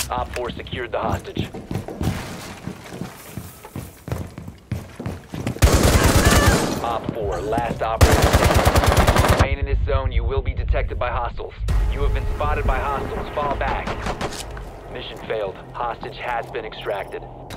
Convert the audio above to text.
Op 4 secured the hostage. Op 4, last operator standing. Remain in this zone, you will be detected by hostiles. You have been spotted by hostiles. Fall back. Mission failed. Hostage has been extracted.